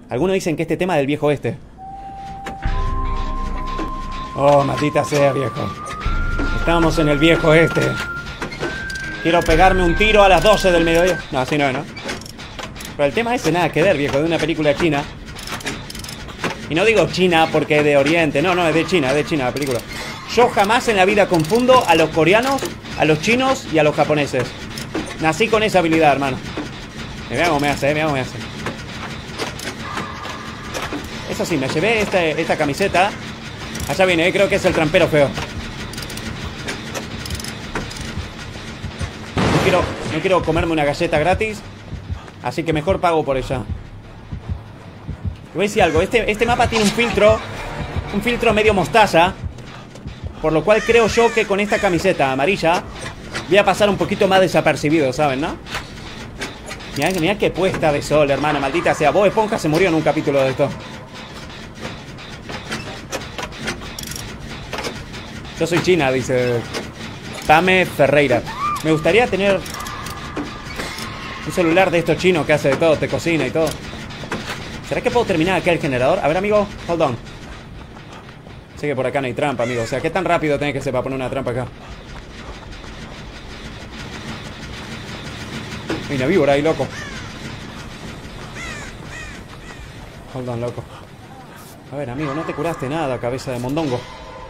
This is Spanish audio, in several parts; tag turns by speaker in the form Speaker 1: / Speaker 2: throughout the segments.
Speaker 1: Algunos dicen que este tema es del viejo oeste. Oh, maldita sea, viejo. Estamos en el viejo oeste. Quiero pegarme un tiro a las 12 del mediodía. No, así no, ¿no? Pero el tema ese nada que ver, viejo, de una película china. Y no digo China porque es de Oriente. No, no, es de China la película. Yo jamás en la vida confundo a los coreanos, a los chinos y a los japoneses. Nací con esa habilidad, hermano. Me cómo me hace, cómo me hace. Eso sí, me llevé esta camiseta. Allá viene, creo que es el trampero feo. No quiero comerme una galleta gratis, así que mejor pago por ella. Te voy a decir algo, este mapa tiene un filtro medio mostaza, por lo cual creo yo que con esta camiseta amarilla voy a pasar un poquito más desapercibido, ¿saben, no? Mirá qué puesta de sol, hermano, maldita sea. Bob Esponja se murió en un capítulo de esto. Yo soy China, dice Tame Ferreira. Me gustaría tener un celular de estos chinos que hace de todo, te cocina y todo. ¿Será que puedo terminar acá el generador? A ver, amigo, hold on. Sé que por acá no hay trampa, amigo. O sea, ¿qué tan rápido tenés que ser para poner una trampa acá? Hay una víbora ahí, loco. Hold on, loco. A ver, amigo, no te curaste nada, cabeza de mondongo.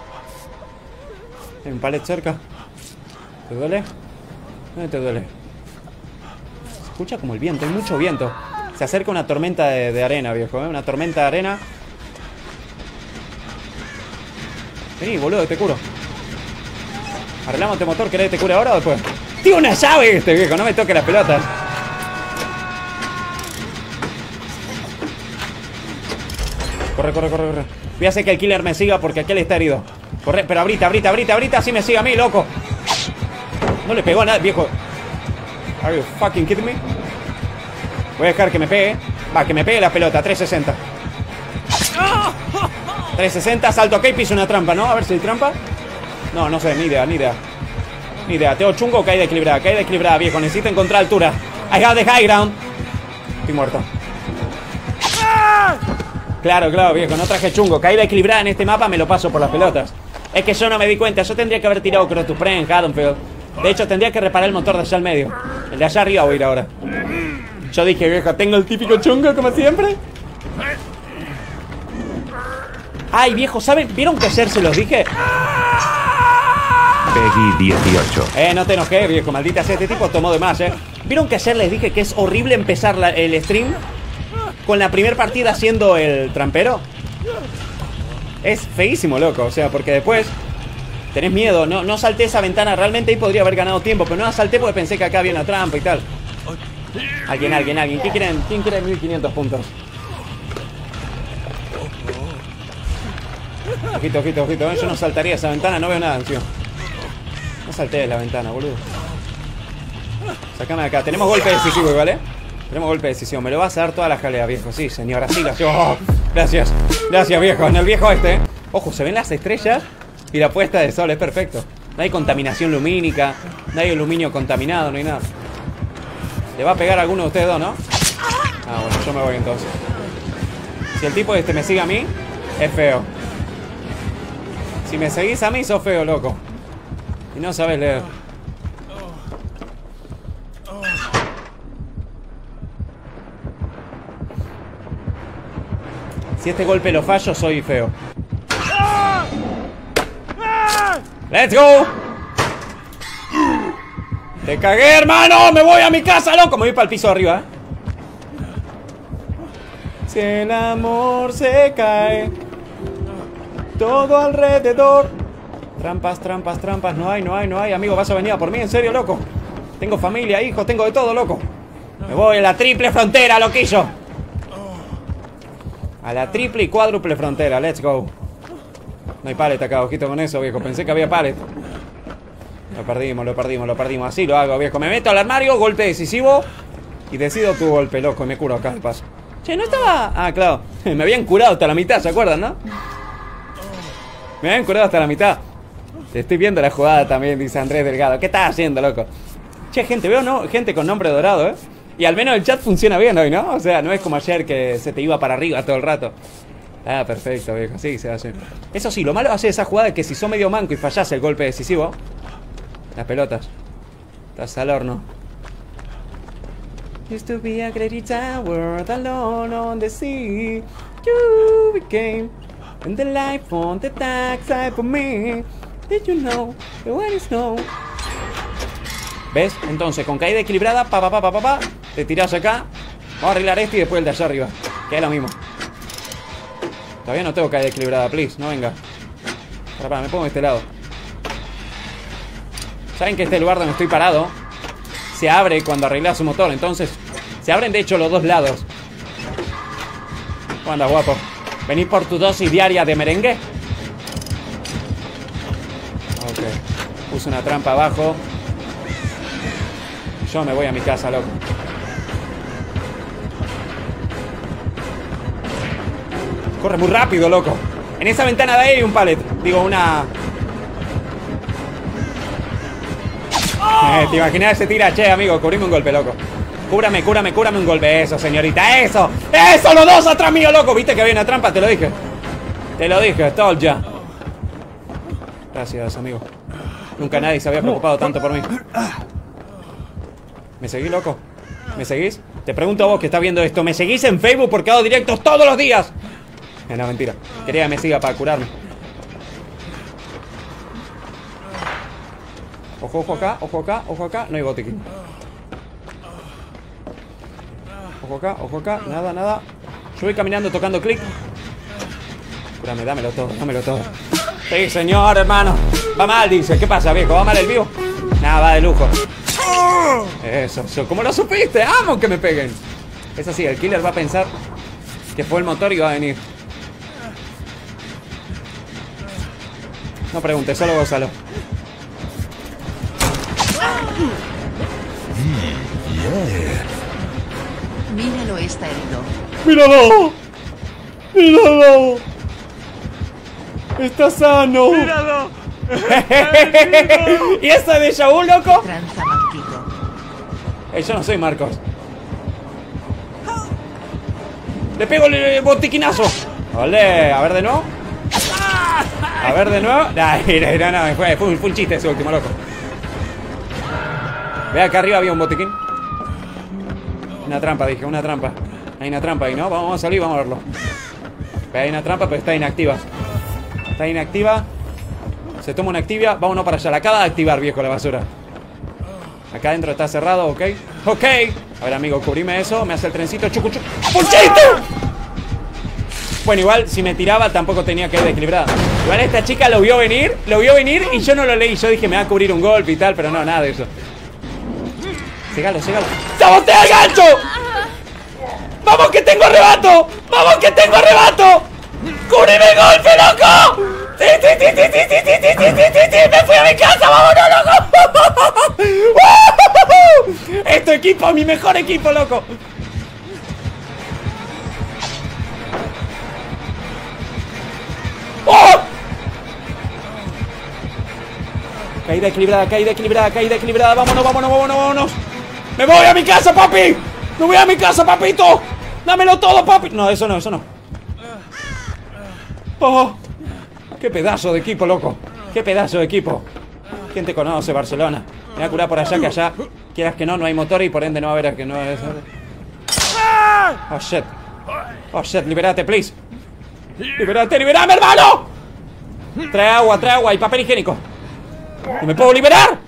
Speaker 1: Hay un palet cerca. ¿Te duele? ¿Dónde te duele? Se escucha como el viento, hay mucho viento. Se acerca una tormenta de arena, viejo, ¿eh? Una tormenta de arena. Vení, boludo, te curo. Arreglamos este motor, ¿querés que te cure ahora o después? ¡Tiene una llave este viejo! No me toque las pelotas. Corre. Voy a hacer que el killer me siga porque aquel está herido. Corre, pero abrita, así me sigue a mí, loco. No le pegó a nada, viejo. Are you fucking kidding me? Voy a dejar que me pegue. Va, que me pegue la pelota, 360. 360, salto acá y piso una trampa, ¿no? A ver si hay trampa. No sé, ni idea. Tengo chungo o caída equilibrada, viejo. Necesito encontrar altura. I have the high ground. Estoy muerto. Claro, viejo, no traje chungo. Caída equilibrada en este mapa me lo paso por las pelotas. Es que yo no me di cuenta. Yo tendría que haber tirado Cross to Prey en Haddonfield. De hecho, tendría que reparar el motor de allá al medio. El de allá arriba voy a ir ahora. Yo dije, viejo, tengo el típico chungo como siempre. Ay, viejo, ¿saben? ¿Vieron que ayer se los dije?
Speaker 2: Peggy 18.
Speaker 1: No te enojes, viejo, maldita sea. Este tipo tomó de más, ¿Vieron que ayer les dije que es horrible empezar el stream con la primera partida siendo el trampero? Es feísimo, loco. O sea, porque después tenés miedo. No salté esa ventana. Realmente ahí podría haber ganado tiempo, pero no la salté porque pensé que acá había una trampa y tal. Alguien. ¿Quién quiere 1500 puntos? Ojito. Yo no saltaría esa ventana, no veo nada, tío. No salté de la ventana, boludo. Sacame de acá. Tenemos golpe decisivo, ¿vale? Tenemos golpe decisivo. Me lo vas a dar toda la jalea, viejo. Sí, señora. Sí, oh, gracias, viejo. En el viejo este. Ojo, se ven las estrellas y la puesta de sol. Es perfecto. No hay contaminación lumínica. No hay aluminio contaminado, no hay nada. ¿Le va a pegar a alguno de ustedes dos, no? Ah, bueno, yo me voy entonces. Si el tipo este me sigue a mí, es feo. Si me seguís a mí, sos feo, loco. Y no sabes leer. Si este golpe lo fallo, soy feo. ¡Let's go! ¡Te cagué, hermano! ¡Me voy a mi casa, loco! Me voy para el piso de arriba, Si el amor se cae todo alrededor. Trampas. No hay. Amigo, vas a venir a por mí, en serio, loco. Tengo familia, hijos, tengo de todo, loco. Me voy a la triple frontera, loquillo. A la triple y cuádruple frontera, let's go. No hay pallet acá, ojito con eso, viejo. Pensé que había pallet. Lo perdimos. Así lo hago, viejo. Me meto al armario, golpe decisivo. Y decido tu golpe, loco, y me curo acá de paso. Che, no estaba... Ah, claro. Me habían curado hasta la mitad, ¿se acuerdan, no? Me habían curado hasta la mitad. Te estoy viendo la jugada también, dice Andrés Delgado. ¿Qué estás haciendo, loco? Che, gente, veo, ¿no? Gente con nombre dorado, Y al menos el chat funciona bien hoy, ¿no? O sea, no es como ayer que se te iba para arriba todo el rato. Ah, perfecto, viejo. Sí, se hace. Eso sí, lo malo hace esa jugada es que si sos medio manco y fallás el golpe decisivo, las pelotas, estás al horno. Used to be a great tower alone on the sea. You became and the life on the dark side for me. Did you know the one is no? ¿Ves? Entonces, con caída equilibrada, te tirás acá. Vamos a arreglar este y después el de allá arriba. Que es lo mismo. Todavía no tengo caída equilibrada, please, no venga. Para, me pongo de este lado. Saben que este lugar donde estoy parado se abre cuando arreglas su motor. Entonces, se abren de hecho los dos lados. ¿Cómo andas, guapo? ¿Venís por tu dosis diaria de merengue? Ok. Puse una trampa abajo. Yo me voy a mi casa, loco. Corre muy rápido, loco. En esa ventana de ahí hay un pallet. Digo, una... ¿Te imaginas ese tira? Che, amigo, cubrime un golpe, loco. Cúrame un golpe. Eso, señorita, eso. ¡Eso, los dos atrás mío, loco! ¿Viste que había una trampa? Te lo dije. Te lo dije, told ya. Gracias, amigo. Nunca nadie se había preocupado tanto por mí. ¿Me seguís, loco? ¿Me seguís? Te pregunto a vos que estás viendo esto. ¿Me seguís en Facebook porque hago directos todos los días? No, mentira. Quería que me siga para curarme. Ojo, ojo acá, ojo acá, ojo acá. No hay botiquín. Ojo acá. Nada, nada. Yo voy caminando tocando clic. Cúrame, dámelo todo, dámelo todo. Sí, señor, hermano. Va mal, dice. ¿Qué pasa, viejo? ¿Va mal el vivo? Nada, va de lujo. Eso. ¿Cómo lo supiste? ¡Amo que me peguen! Es así, el killer va a pensar que fue el motor y va a venir. No preguntes, solo gózalo.
Speaker 2: Míralo, está herido.
Speaker 1: ¡Míralo! ¡Míralo! ¡Está sano!
Speaker 3: ¡Míralo!
Speaker 1: ¿Y eso de déjà vu, loco?
Speaker 2: Tranza Marquito.
Speaker 1: Yo no soy Marcos. Le pego el botiquinazo. Vale, a ver de nuevo. A ver de nuevo. No, fue un chiste ese último, loco. Ve acá arriba había un botiquín. Una trampa, dije, una trampa. Hay una trampa ahí, ¿no? Vamos a salir, vamos a verlo. Hay una trampa, pero está inactiva. Está inactiva. Se toma una activia. Vámonos para allá. La acaba de activar, viejo, la basura. Acá adentro está cerrado, ok. Ok. A ver, amigo, cubrime eso. Me hace el trencito. Chucu, chucu. ¡Punchito! Bueno, igual, si me tiraba, tampoco tenía que ir equilibrada. Igual esta chica lo vio venir y yo no lo leí. Yo dije, me va a cubrir un golpe y tal, pero no, nada de eso. Cegalo. ¡Sabotea el gancho! ¡Vamos que tengo arrebato! ¡Vamos que tengo arrebato! ¡Cúbreme el golpe, loco! ¡Sí! ¡Me fui a mi casa! ¡Vámonos, loco! ¡Este equipo es mi mejor equipo, loco! ¡Oh! Caída equilibrada. Vámonos. ¡Me voy a mi casa, papi! ¡Me voy a mi casa, papito! ¡Dámelo todo, papi! No, eso no. ¡Oh! ¡Qué pedazo de equipo, loco! ¡Qué pedazo de equipo! ¿Quién te conoce, Barcelona? Me voy a curar por allá, que allá, quieras que no hay motor y por ende no va a haber que no es... Oh, shit, liberate, please. ¡Liberame, hermano! Trae agua y papel higiénico. ¿No me puedo liberar?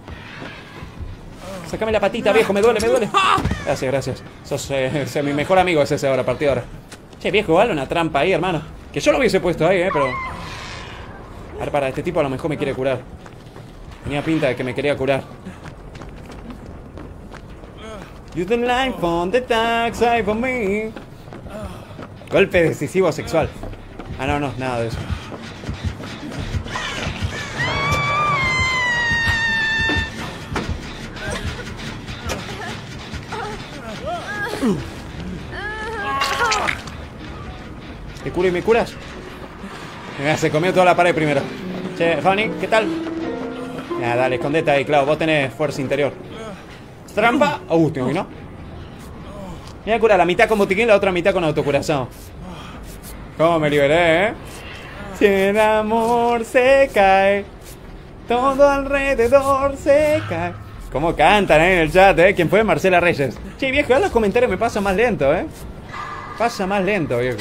Speaker 1: Sácame la patita, viejo, me duele. Gracias. Sos mi mejor amigo es ese ahora, a partir de ahora. Che, viejo, igual una trampa ahí, hermano. Que yo lo hubiese puesto ahí, pero... A ver, para, este tipo a lo mejor me quiere curar. Tenía pinta de que me quería curar. You the life on the dark side for me. Golpe decisivo sexual. Ah, no, nada de eso. ¿Te curo y me curas? Mira, se comió toda la pared primero. Che, Fanny, ¿qué tal? Ya, dale, escondete ahí, claro. Vos tenés fuerza interior. Trampa. Tengo que no. Me voy a curar la mitad con botiquín, la otra mitad con autocuración. ¿Cómo me liberé, eh? Si el amor se cae, todo alrededor se cae. ¿Cómo cantan en el chat, eh? ¿Quién fue? Marcela Reyes. Che, viejo, en los comentarios me pasa más lento, eh. Pasa más lento, viejo.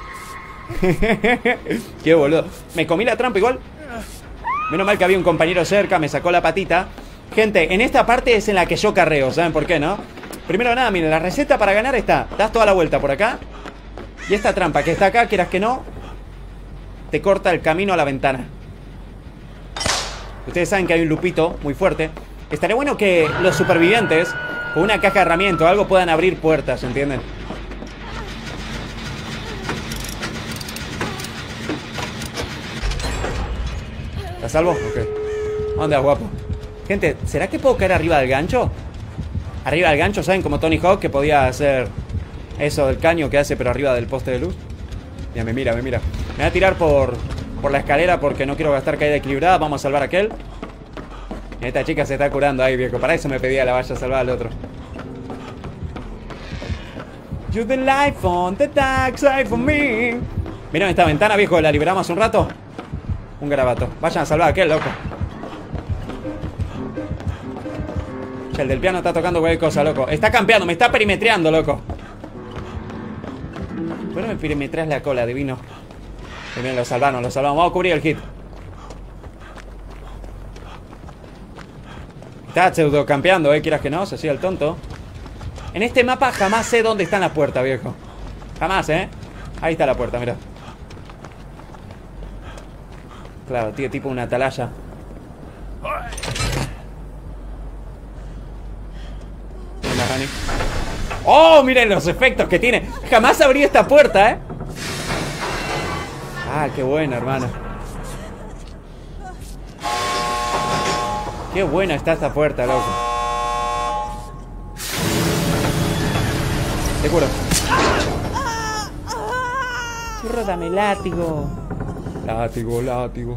Speaker 1: Qué boludo. Me comí la trampa igual. Menos mal que había un compañero cerca, me sacó la patita. Gente, en esta parte es en la que yo carreo, ¿saben por qué, no? Primero nada, miren, la receta para ganar está: das toda la vuelta por acá. Y esta trampa que está acá, quieras que no, te corta el camino a la ventana. Ustedes saben que hay un lupito muy fuerte. Estaría bueno que los supervivientes, con una caja de herramientas o algo, puedan abrir puertas, ¿entienden? ¿Estás salvo? Ok. ¿Dónde vas, guapo? Gente, ¿será que puedo caer arriba del gancho? Arriba del gancho, ¿saben? Como Tony Hawk, que podía hacer eso del caño que hace, pero arriba del poste de luz. Ya me mira, me mira. Me voy a tirar por la escalera porque no quiero gastar caída equilibrada. Vamos a salvar a aquel. Y esta chica se está curando ahí, viejo. Para eso me pedía la vaya a salvar al otro. You the life on the dark side for me. Miren esta ventana, viejo. La liberamos un rato. Un garabato. Vayan a salvar a aquel, loco. Che, el del piano está tocando cualquier cosa, loco. Está campeando, me está perimetreando, loco. ¿Por qué me perimetreas la cola, divino? Bien, lo salvamos, lo salvamos. Vamos a cubrir el hit. Está pseudo campeando, quieras que no, se hacía el tonto. En este mapa jamás sé dónde están las puertas, viejo. Jamás, Ahí está la puerta, mira. Claro, tío, tipo una atalaya. ¡Oh! Miren los efectos que tiene. Jamás abrí esta puerta, Ah, qué buena, hermano. Qué buena está esta puerta, loco. Te curo. Churro, dame látigo. Látigo, látigo.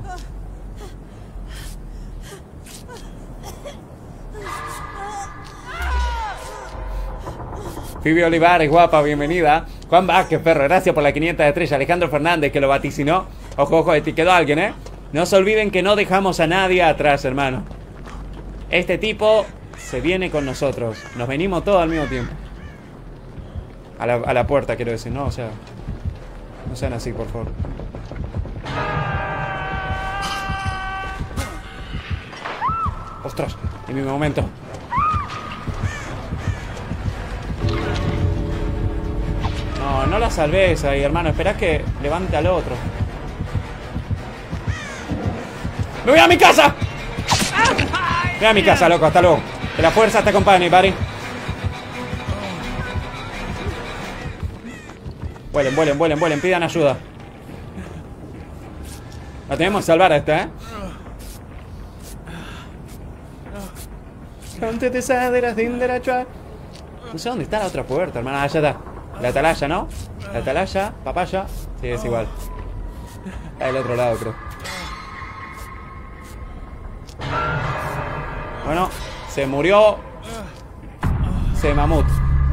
Speaker 1: Phoebe Olivares, guapa, bienvenida. Juan Vázquez, perro, gracias por la 500 de estrella. Alejandro Fernández, que lo vaticinó. Ojo, ojo, te quedó alguien, No se olviden que no dejamos a nadie atrás, hermano. Este tipo se viene con nosotros. Nos venimos todos al mismo tiempo. A la puerta, quiero decir, ¿no? O sea, no sean así, por favor. Ostras, en mi momento. No, no la salves ahí, hermano. Esperá que levante al otro. ¡Me voy a mi casa! ¡Me voy a mi casa, loco! Hasta luego. Que la fuerza te acompañe, buddy. Vuelen, vuelen, vuelen, vuelen. Pidan ayuda. La tenemos que salvar a esta, No sé dónde está la otra puerta, hermano. Ah, ya está. La atalaya, ¿no? La atalaya, papaya. Sí, es igual. Está del otro lado, creo. Bueno, se murió. Se mamut.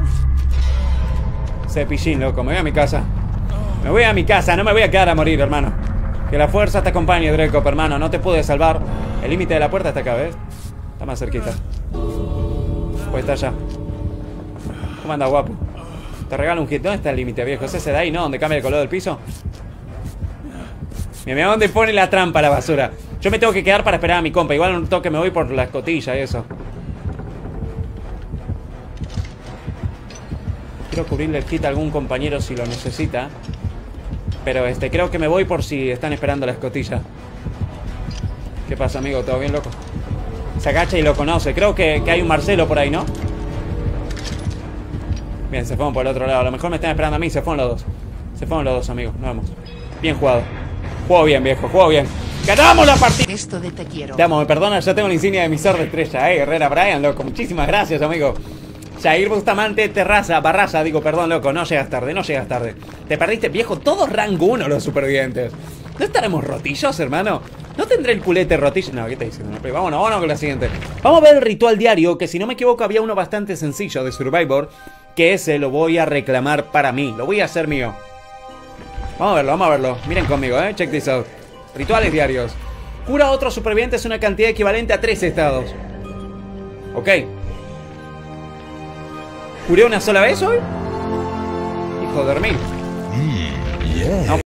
Speaker 1: Cepillín, loco. Me voy a mi casa. Me voy a mi casa. No me voy a quedar a morir, hermano. Que la fuerza te acompañe, Draco, hermano. No te pude salvar. El límite de la puerta está acá, ¿ves? Está más cerquita. Pues está allá. ¿Cómo anda, guapo? Te regalo un hit. ¿Dónde está el límite, viejo? ¿Es ese de ahí, no? ¿Donde cambia el color del piso? Mira dónde pone la trampa la basura. Yo me tengo que quedar para esperar a mi compa. Igual un toque me voy por la escotilla y eso. Quiero cubrirle el hit a algún compañero si lo necesita. Pero creo que me voy por si están esperando la escotilla. ¿Qué pasa, amigo? ¿Todo bien, loco? Se agacha y lo conoce. Creo que hay un Marcelo por ahí, ¿no? Bien, se fueron por el otro lado. A lo mejor me están esperando a mí. Se fueron los dos. Se fueron los dos, amigos. Nos vemos. Bien jugado. Juego bien, viejo. Juego bien. ¡Ganamos la partida!
Speaker 2: Esto de te quiero.
Speaker 1: Te amo, me perdona. Ya tengo la insignia de emisor de estrella. Herrera Brian, loco. Muchísimas gracias, amigo. Jair Bustamante Barraza, digo, perdón, loco. No llegas tarde, no llegas tarde. Te perdiste, viejo. Todos rango 1 los supervivientes. ¿No estaremos rotillos, hermano? ¿No tendré el culete rotillo? No, ¿qué te diciendo? Vámonos con la siguiente. Vamos a ver el ritual diario, que si no me equivoco había uno bastante sencillo de Survivor. que ese lo voy a reclamar para mí. Lo voy a hacer mío. Vamos a verlo, vamos a verlo. Miren conmigo, check this out. Rituales diarios. Cura a otros supervivientes una cantidad equivalente a 3 estados. Ok. ¿Curé una sola vez hoy? Hijo de dormir.
Speaker 3: Yeah.